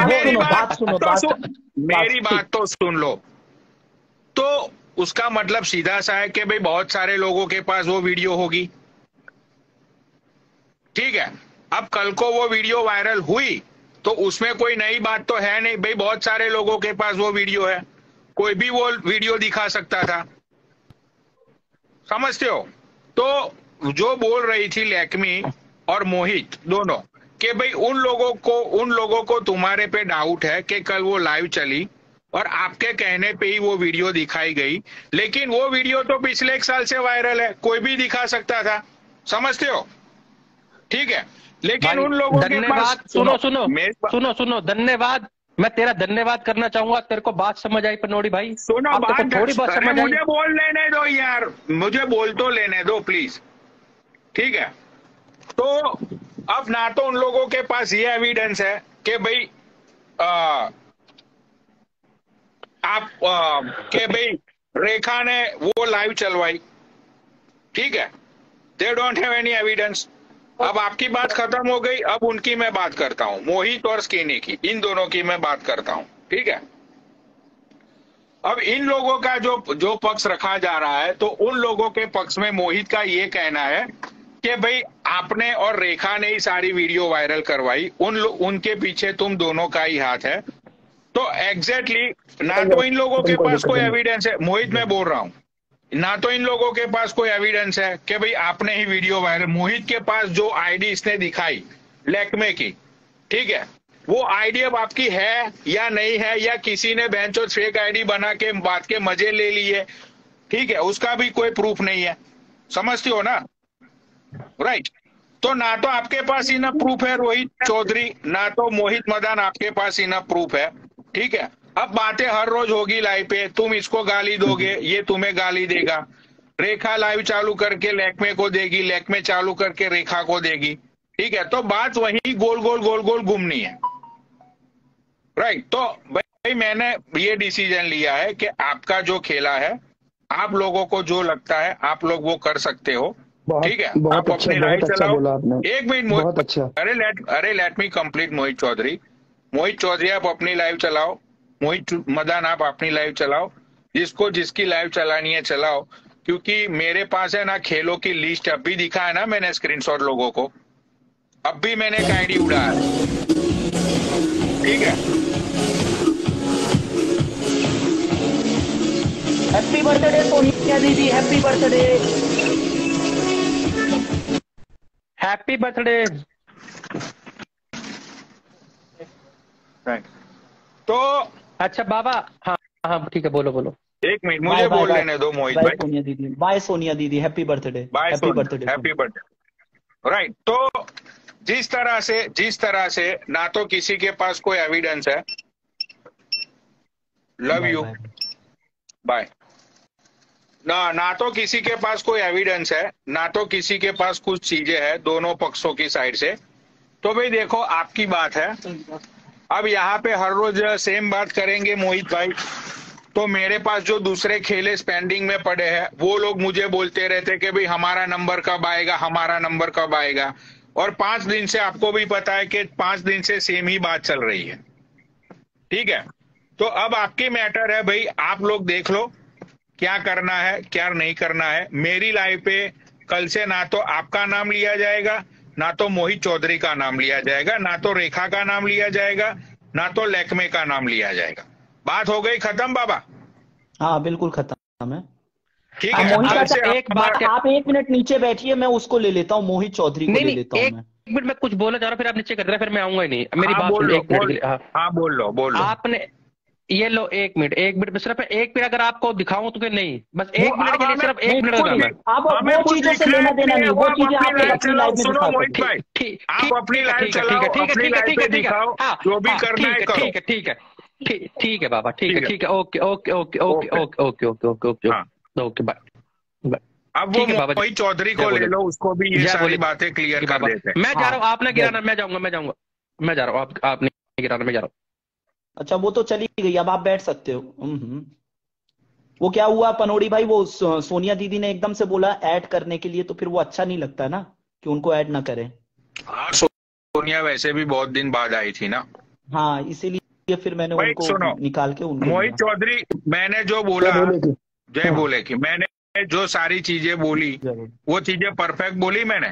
मेरी बात तो सुन लो। तो उसका मतलब सीधा सा है कि भाई बहुत सारे लोगों के पास वो वीडियो होगी, ठीक है। अब कल को वो वीडियो वायरल हुई तो उसमें कोई नई बात तो है नहीं भाई, बहुत सारे लोगों के पास वो वीडियो है, कोई भी वो वीडियो दिखा सकता था, समझते हो। तो जो बोल रही थी लैक्मी और मोहित दोनों कि भाई उन लोगों को तुम्हारे पे डाउट है कि कल वो लाइव चली और आपके कहने पे ही वो वीडियो दिखाई गई, लेकिन वो वीडियो तो पिछले 1 साल से वायरल है, कोई भी दिखा सकता था, समझते हो, ठीक है। लेकिन भाई उन लोगों के पास धन्यवाद, सुनो धन्यवाद। मैं तेरा धन्यवाद करना चाहूंगा, तेरे को बात समझ आई पनौड़ी भाई। सुनो अब तेरे को थोड़ी बहुत अरे समझ आई। मुझे बोल लेने दो यार, मुझे बोल तो लेने दो प्लीज, ठीक है। तो अब ना तो उन लोगों के पास ये एविडेंस है कि भाई आ, के भाई रेखा ने वो लाइव चलवाई, ठीक है। They don't have any evidence. अब आपकी बात खत्म हो गई, अब उनकी मैं बात करता हूं, मोहित और स्किनी की, इन दोनों की मैं बात करता हूं, ठीक है। अब इन लोगों का जो जो पक्ष रखा जा रहा है, तो उन लोगों के पक्ष में मोहित का ये कहना है कि भाई आपने और रेखा ने ही सारी वीडियो वायरल करवाई, उनके पीछे तुम दोनों का ही हाथ है। तो एग्जैक्टली ना तो इन लोगों के पास कोई एविडेंस है, मोहित मैं बोल रहा हूं, ना तो इन लोगों के पास कोई एविडेंस है कि भाई आपने ही वीडियो वायरल, मोहित के पास जो आईडी इसने दिखाई लैक्मे की, ठीक है, वो आईडी अब आपकी है या नहीं है, या किसी ने बेंचो फेक आईडी बना के बात के मजे ले लिए, ठीक है, उसका भी कोई प्रूफ नहीं है, समझते हो ना, राइट। तो ना तो आपके पास इनफ प्रूफ है रोहित चौधरी, ना तो मोहित मदान आपके पास इनफ प्रूफ है, ठीक है। अब बातें हर रोज होगी लाइव पे, तुम इसको गाली दोगे, ये तुम्हें गाली देगा, रेखा लाइव चालू करके लैक्मे को देगी, लैक्मे चालू करके रेखा को देगी, ठीक है। तो बात वही गोल गोल गोल गोल घूमनी है, राइट। तो भाई मैंने ये डिसीजन लिया है कि आपका जो खेला है, आप लोगों को जो लगता है आप लोग वो कर सकते हो, ठीक है। आप अपनी लाइव चलाओ। एक मिनट मोहित, अच्छा। अरे let me complete Mohit Chaudhary आप अपनी लाइव चलाओ, मोहित मदान आप अपनी लाइव चलाओ, जिसको जिसकी लाइव चलानी है चलाओ, क्योंकि मेरे पास है ना खेलों की लिस्ट, अब भी दिखा है ना मैंने स्क्रीनशॉट लोगों को, अब भी मैंने एक आईडी उड़ाया है, ठीक है। हैप्पी बर्थडे सोनिया दीदी, हैप्पी बर्थडे, हैप्पी बर्थडे। तो अच्छा बाबा, हाँ हाँ ठीक है, बोलो बोलो। एक मिनट मुझे बोल लेने दो मोहित भाई। सोनिया दीदी, बाय सोनिया दीदी, happy birthday, happy birthday, happy birthday, right. तो जिस तरह से ना तो किसी के पास कोई एविडेंस है, लव यू बाय, ना तो किसी के पास कोई एविडेंस है, ना तो किसी के पास कुछ चीजें हैं दोनों पक्षों की साइड से। तो भाई देखो आपकी बात है, अब यहाँ पे हर रोज सेम बात करेंगे मोहित भाई, तो मेरे पास जो दूसरे खेले पेंडिंग में पड़े हैं, वो लोग मुझे बोलते रहते कि भाई हमारा नंबर कब आएगा, हमारा नंबर कब आएगा, और 5 दिन से आपको भी पता है कि 5 दिन से सेम ही बात चल रही है, ठीक है। तो अब आपकी मैटर है भाई, आप लोग देख लो क्या करना है क्या नहीं करना है। मेरी लाइव पे कल से ना तो आपका नाम लिया जाएगा, ना तो मोहित चौधरी का नाम लिया जाएगा, ना तो रेखा का नाम लिया जाएगा, ना तो लैक्मे का नाम लिया जाएगा। बात हो गई खत्म बाबा? हाँ बिल्कुल खत्म है, ठीक है। मोहित से एक बात, आप 1 मिनट नीचे बैठिए, मैं उसको ले लेता हूँ, मोहित चौधरी को ले लेता हूँ मैं। 1 मिनट में कुछ बोलना चाह रहा, फिर आप नीचे कर रहे, फिर मैं आऊंगा ही नहीं। मेरी बात बोल लो, हाँ बोल लो आपने ये लो 1 मिनट में सिर्फ 1 मिनट अगर आपको दिखाऊं तो नहीं, बस 1 मिनट के लिए सिर्फ 1 मिनट का आप वो चीजों से लेना देना नहीं, वो चीजें आप अपनी लाइफ में सुनो मोहित भाई, ठीक आप अपनी लाइव चलाओ, अपनी लाइव पे दिखाओ, जो भी करना है करो। ठीक है बाबा, ठीक है, ओके बाय। अब वो मोहित चौधरी को ले लो, उसको भी ये सारी बातें क्लियर कर देते हैं। मैं जा रहा हूँ, आपने गिराना, मैं जाऊंगा, मैं जा रहा हूँ, आपने गिराना, मैं जा रहा हूँ। अच्छा वो तो चली गई, अब आप बैठ सकते हो। वो क्या हुआ पनौड़ी भाई, वो सोनिया दीदी ने एकदम से बोला ऐड करने के लिए, तो फिर वो अच्छा नहीं लगता ना कि उनको ऐड ना करें। हाँ सोनिया वैसे भी बहुत दिन बाद आई थी ना, हाँ, इसीलिए फिर मैंने भाई उनको सुनो, निकाल के उनको मोहित लिया। चौधरी, मैंने जो क्या बोला, बोले कि जय हाँ बोले कि मैंने जो सारी चीजें बोली, जरूर। वो चीजें परफेक्ट बोली मैंने?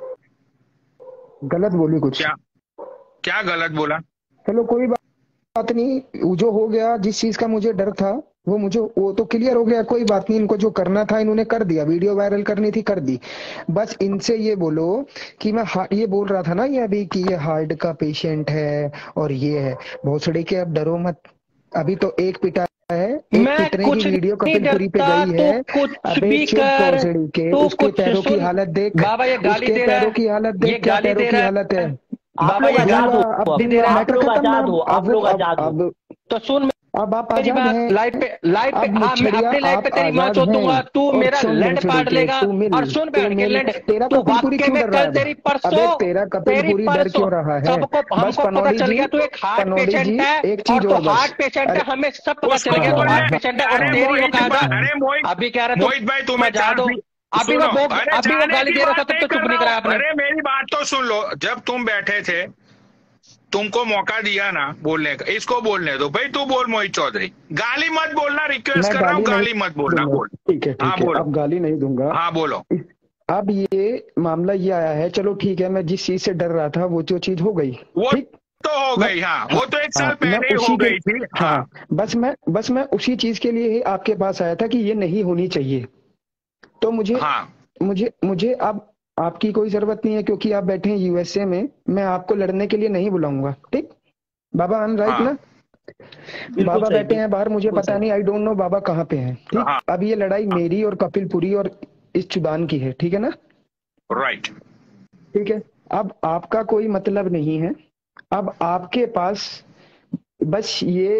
गलत बोली कुछ? क्या क्या गलत बोला? चलो कोई बात नहीं, वो जो हो गया, जिस चीज का मुझे डर था वो तो क्लियर हो गया। कोई बात नहीं, इनको जो करना था इन्होंने कर दिया, वीडियो वायरल करनी थी कर दी। बस इनसे ये बोलो कि मैं ये बोल रहा था ना ये अभी कि ये हार्ट का पेशेंट है और ये है, भोसड़ी के, अब डरो मत। अभी तो एक पिटा है, एक मैं पिटने कुछ की वीडियो नहीं कपिलपुरी पे डरता, गई तू है। कुछ अबे भी चुप कर, भोसड़ी के, तू उसके कुछ पैरों की सुन। हालत देख, बाबा ये गाली उसके दे रहा पैरों है, की हालत ये देख, क्या गाली पैरों दे की रहा हालत है। है। आप बाबा लोग ये आजाद गाली हो, अब दे रहा है। आप मैटर लोग खत्म आजाद हो, ना। आप लोग आजाद हो। अब तो सुन अब आप मेरी आजाद बात, हैं। लाइव पे अब हाँ, मैं मुछड़िया अपनी लाइव पे आप तेरी माँ आजाद चोद दूंगा, हैं। तू और मेरा सुन लैंड भोसड़ी पाड़ के, लेगा। तू मिल, और सुन तू बैठ के मिल, लैंड, तेरा तू कपिलपुरी वाक्य क्यों में डर रहा कल है तेरी अब? अबे परसों, तेरा तेरी कपिलपुरी डर परसों क्यों रहा है? सबको बस हमको पता पनौड़ी चल जी, गया तू एक हार्ट पनौड़ी पेशेंट जी, है, एक और चीज तो और बस। हार्ट पेशेंट अरे है, हमें सब पता चल उसको गया तू हाँ हार्ट बोलने, हाँ पेशेंट है। और अरे तेरी मोहित औकात, अरे मोहित, अभी कह रहा मोहित भाई मैं तुम्हें आजाद हो, अभी सुनो, मैं अरे अभी वो जाने गाली की दे रहा था बात तब नहीं तो चुप कर नहीं रहा कराया हूं। आपने। अरे मेरी बात तो सुन लो, जब तुम बैठे थे, तुमको मौका दिया ना बोलने का, इसको बोलने दो भाई। तू बोल मोहित चौधरी, गाली मत बोलना, रिक्वेस्ट मैं कर रहा हूँ, गाली नहीं गाली मत बोलना, दूंगा। बोल। ठीक है हाँ ठीक है, बोलो, अब गाली नहीं दूंगा। हाँ बोलो। अब ये मामला ये आया है, चलो ठीक है, मैं जिस चीज से डर रहा था वो जो चीज हो गई, वो ठीक। तो हो मैं गई, हाँ, हाँ वो तो एक हाँ, साल मैं पहले ही उसी हो के गई थी, हाँ। हाँ, बस मैं उसी चीज के लिए ही आपके पास आया था कि ये नहीं होनी चाहिए। तो मुझे हाँ मुझे मुझे अब आपकी कोई जरूरत नहीं है, क्योंकि आप बैठे हैं यूएसए में। मैं आपको लड़ने के लिए नहीं बुलाऊंगा, ठीक। बाबा आई एम राइट हाँ ना? बिल्कुल बाबा सही, बैठे हैं बाहर, मुझे बिल्कुल पता सही। नहीं, आई डोंट नो बाबा कहाँ पे हैं, ठीक। हाँ, अब ये लड़ाई मेरी और कपिलपुरी और इस चुदान की है, ठीक है ना? राइट। ठीक है, अब आपका कोई मतलब नहीं है। अब आपके पास बस ये,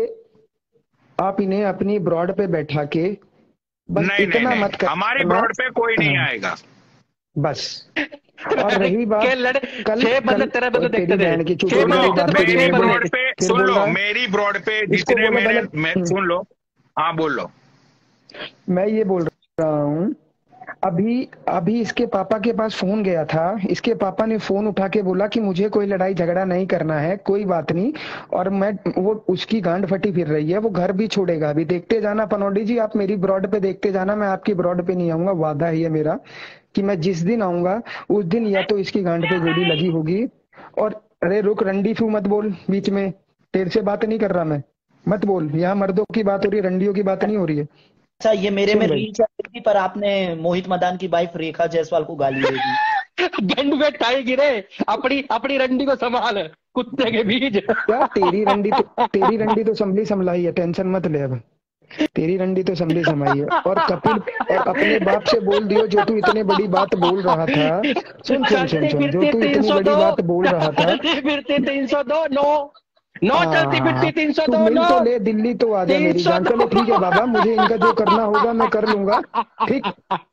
आप इन्हें अपनी ब्रॉड पे बैठा के बस नहीं नहीं इतना मत नहीं, हमारी करना। ब्रॉड पे कोई नहीं हाँ, आएगा। बस। और रही बात, कल 6 बंदे तेरे बंदे तेरी देखते थे, बहन की चुप 6 हो बंदे रही देखते बात थे, तेरी, 6 मेरी बोल बंदे। ब्रॉड पे फिर सुन बोल लो, रहा है, मेरी ब्रॉड पे इसको जितने बोलो मेरे गलत। सुन लो, हाँ बोल लो। मैं ये बोल रहा हूँ, अभी अभी इसके पापा के पास फोन गया था, इसके पापा ने फोन उठा के बोला कि मुझे कोई लड़ाई झगड़ा नहीं करना है, कोई बात नहीं। और मैं, वो उसकी गांड फटी फिर रही है, वो घर भी छोड़ेगा। अभी देखते जाना पनौडी जी, आप मेरी ब्रॉड पे देखते जाना, मैं आपकी ब्रॉड पे नहीं आऊंगा। वादा ही है मेरा कि मैं जिस दिन आऊंगा उस दिन या तो इसकी गांड पे गोली लगी होगी। और अरे रुक, रंडी फू मत बोल बीच में, तेरे से बात नहीं कर रहा मैं, मत बोल। यहाँ मर्दों की बात हो रही है, रंडियों की बात नहीं हो रही है। अच्छा, ये मेरे में सुन भाई, रील चल रही थी, पर आपने मोहित मदान की वाइफ रेखा जायसवाल को गाली दे दी। गंड में टाई गिरे, अपनी अपनी रंडी को संभाल, कुत्ते के बीज। क्या तेरी रंडी तो संभली संभलाई है, टेंशन मत ले। अब तेरी रंडी तो संभली समाई है। और कपिल, और अपने बाप से बोल दियो जो तू इतने बड़ी बात बोल रहा था। सुन सुन सुन सुन, जो तू इतनी बड़ी बात बोल रहा था। चलती फिरती 302 नो चलती फिरती तू 302 मिल नो तो ले, दिल्ली तो आ जा मेरी जान। चलो ठीक है बाबा, मुझे इनका जो करना होगा मैं कर लूंगा, ठीक।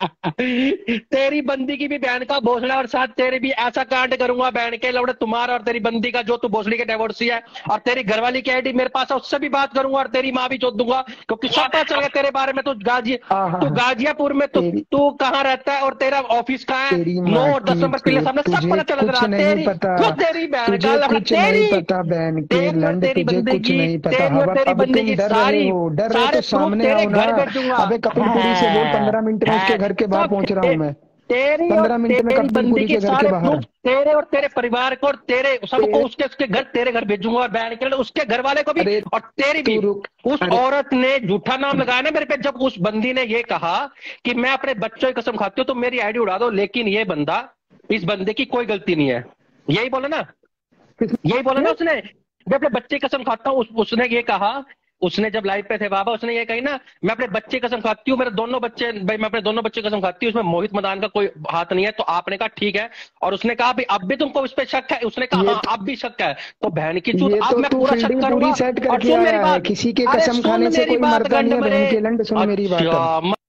तेरी बंदी की भी बहन का भोसड़ा, और साथ तेरे भी ऐसा कांड करूंगा बहन के लौड़े, तुम्हारा और तेरी बंदी का, जो तू भोसड़ी के डिवोर्सी है। और तेरी घरवाली की आईडी मेरे पास है, उससे भी बात करूंगा, और तेरी माँ भी चोद दूंगा, क्योंकि सब पता चल गया तेरे बारे में। तू गाजियापुर में तू कहाँ रहता है, और तेरा ऑफिस कहाँ है, तेरी 9 और 10 नंबर पिछले सामने सब पता चल रहा। नहीं पता, तेरी बहन तुझे का कुछ नहीं पता बहन के लंड, तुझे कुछ नहीं पता। अब तुम डर रहे हो, डर रहे तो सामने आओ ना। अबे कपिलपुरी से बोल, 15 मिनट में उसके घर के बाहर पहुंच रहा हूँ मैं। तेरी 15 मिनट में कपिलपुरी के घर के बाहर। तेरे और तेरे परिवार को और तेरे सबको उसके घर, तेरे घर भेजूंगा, और बहन के उसके घर वाले को भी, और तेरी भी। उस औरत ने झूठा नाम लगाया ना मेरे पे, जब उस बंदी ने ये कहा कि मैं अपने बच्चों की कसम खाती हूँ तो मेरी आईडी उड़ा दो, लेकिन ये बंदा, इस बंदे की कोई गलती नहीं है। यही बोला ना, यही बोला ना उसने, मैं अपने बच्चे की कसम खाता हूँ। उसने ये कहा, उसने जब लाइव पे थे बाबा, उसने ये कही ना, मैं अपने बच्चे की कसम खाती हूँ, मेरे दोनों बच्चे, भाई मैं अपने दोनों बच्चे की कसम खाती हूँ, उसमें मोहित मदान का कोई हाथ नहीं है। तो आपने कहा ठीक है, और उसने कहा भाई अब भी तुमको उस पर शक है, उसने कहा हाँ अब भी शक है। तो बहन की चूत, अब मैं पूरा शक करूंगा। सेट और करके सुन मेरी आया है, बात, किसी के अरे कसम सुन खाने से मेरी कोई बात, मरता नहीं है बहन के लंड। सुन मेरी बात। अच्छा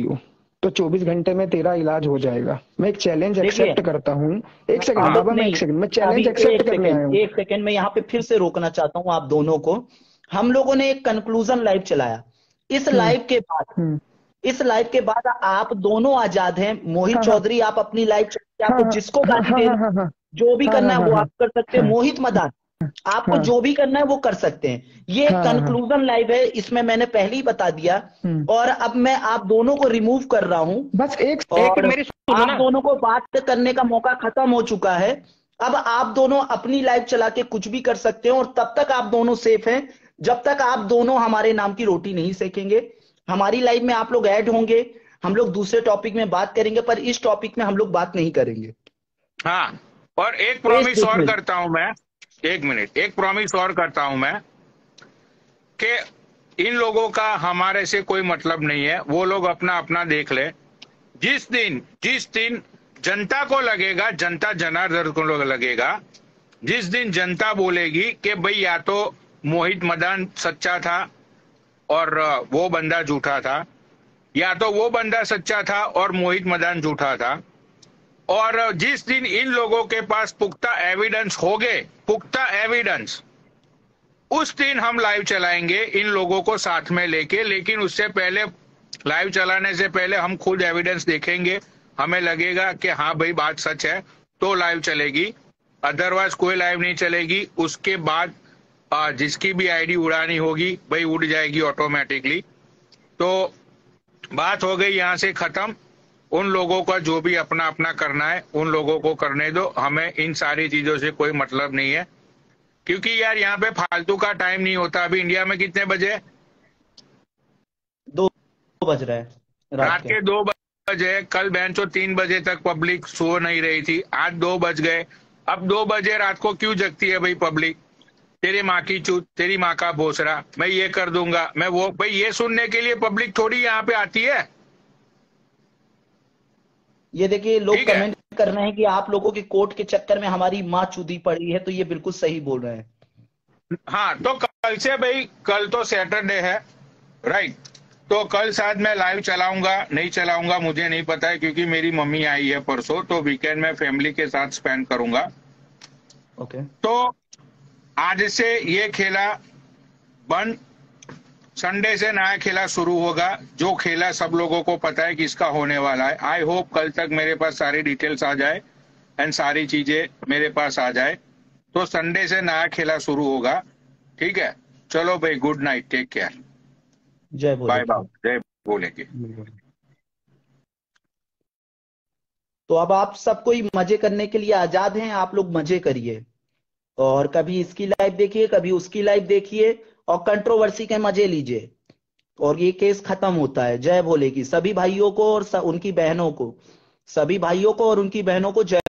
करती हो तो 24 घंटे में तेरा इलाज हो जाएगा। मैं एक चैलेंज एक्सेप्ट करता हूँ। एक सेकंड बाबा, मैं एक सेकंड, मैं चैलेंज एक्सेप्ट करने आया हूँ। एक सेकंड, मैं यहाँ पे फिर से रोकना चाहता हूँ आप दोनों को। हम लोगों ने एक कंक्लूजन लाइव चलाया। इस लाइव के बाद आप दोनों आजाद हैं। मोहित चौधरी, आप अपनी लाइव चलाइए, आपको जिसको गाली देना, जो भी करना है वो आप कर सकते हैं। मोहित मदान, आपको जो भी करना है वो कर सकते हैं। ये कंक्लूजन लाइव है, इसमें मैंने पहले ही बता दिया। और अब मैं आप दोनों को रिमूव कर रहा हूं। बस एक मेरी आप दोनों को बात करने का मौका खत्म हो चुका है। अब आप दोनों अपनी लाइव चला के कुछ भी कर सकते हो, और तब तक आप दोनों सेफ हैं जब तक आप दोनों हमारे नाम की रोटी नहीं सेकेंगे। हमारी लाइव में आप लोग ऐड होंगे, हम लोग दूसरे टॉपिक में बात करेंगे, पर इस टॉपिक में हम लोग बात नहीं करेंगे। हाँ, और एक प्रॉमिस और मिनट। करता हूं मैं, एक मिनट, एक प्रॉमिस और करता हूं मैं कि इन लोगों का हमारे से कोई मतलब नहीं है, वो लोग अपना अपना देख ले। जिस दिन जनता को लगेगा, जनता जनार्दन को लगेगा, जिस दिन जनता बोलेगी कि भाई या तो मोहित मदन सच्चा था और वो बंदा झूठा था, या तो वो बंदा सच्चा था और मोहित मदन झूठा था, और जिस दिन इन लोगों के पास पुख्ता एविडेंस हो गए, पुख्ता एविडेंस, उस दिन हम लाइव चलाएंगे इन लोगों को साथ में लेके। लेकिन उससे पहले, लाइव चलाने से पहले हम खुद एविडेंस देखेंगे, हमें लगेगा कि हाँ भाई बात सच है तो लाइव चलेगी, अदरवाइज कोई लाइव नहीं चलेगी। उसके बाद जिसकी भी आईडी उड़ानी होगी भाई उड़ जाएगी ऑटोमेटिकली। तो बात हो गई यहाँ से खत्म। उन लोगों का जो भी अपना अपना करना है उन लोगों को करने दो, हमें इन सारी चीजों से कोई मतलब नहीं है, क्योंकि यार यहाँ पे फालतू का टाइम नहीं होता। अभी इंडिया में कितने बजे? 2 बज रहे हैं रात के 2 बजे। कल बेंचो 3 बजे तक पब्लिक सो नहीं रही थी, आज 2 बज गए। अब 2 बजे रात को क्यों जगती है भाई पब्लिक? तेरी माँ की चूत, तेरी माँ का भोसड़ा, मैं ये कर दूंगा, मैं वो। भाई ये सुनने के लिए पब्लिक थोड़ी यहाँ पे आती है। ये देखिए लोग ठीक है। कमेंट कर रहे हैं कि आप लोगों के कोर्ट के चक्कर में हमारी माँ चूदी पड़ी है, तो ये बिल्कुल सही बोल रहे हैं। हाँ, तो कल से भाई, कल तो सैटरडे है, राइट? तो कल शायद मैं लाइव चलाऊंगा, नहीं चलाऊंगा मुझे नहीं पता है, क्योंकि मेरी मम्मी आई है परसों, तो वीकेंड में फैमिली के साथ स्पेंड करूंगा। ओके। तो आज से ये खेला बंद, संडे से नया खेला शुरू होगा। जो खेला सब लोगों को पता है किसका होने वाला है। आई होप कल तक मेरे पास सारी डिटेल्स आ जाए एंड सारी चीजें मेरे पास आ जाए, तो संडे से नया खेला शुरू होगा। ठीक है, चलो भाई, गुड नाइट, टेक केयर, जय भोले। बाय बाय, जय भोले की। तो अब आप सब कोई मजे करने के लिए आजाद हैं, आप लोग मजे करिए, और कभी इसकी लाइव देखिए, कभी उसकी लाइव देखिए, और कंट्रोवर्सी के मजे लीजिए, और ये केस खत्म होता है। जय भोले की। सभी भाइयों को और उनकी बहनों को, सभी भाइयों को और उनकी बहनों को जय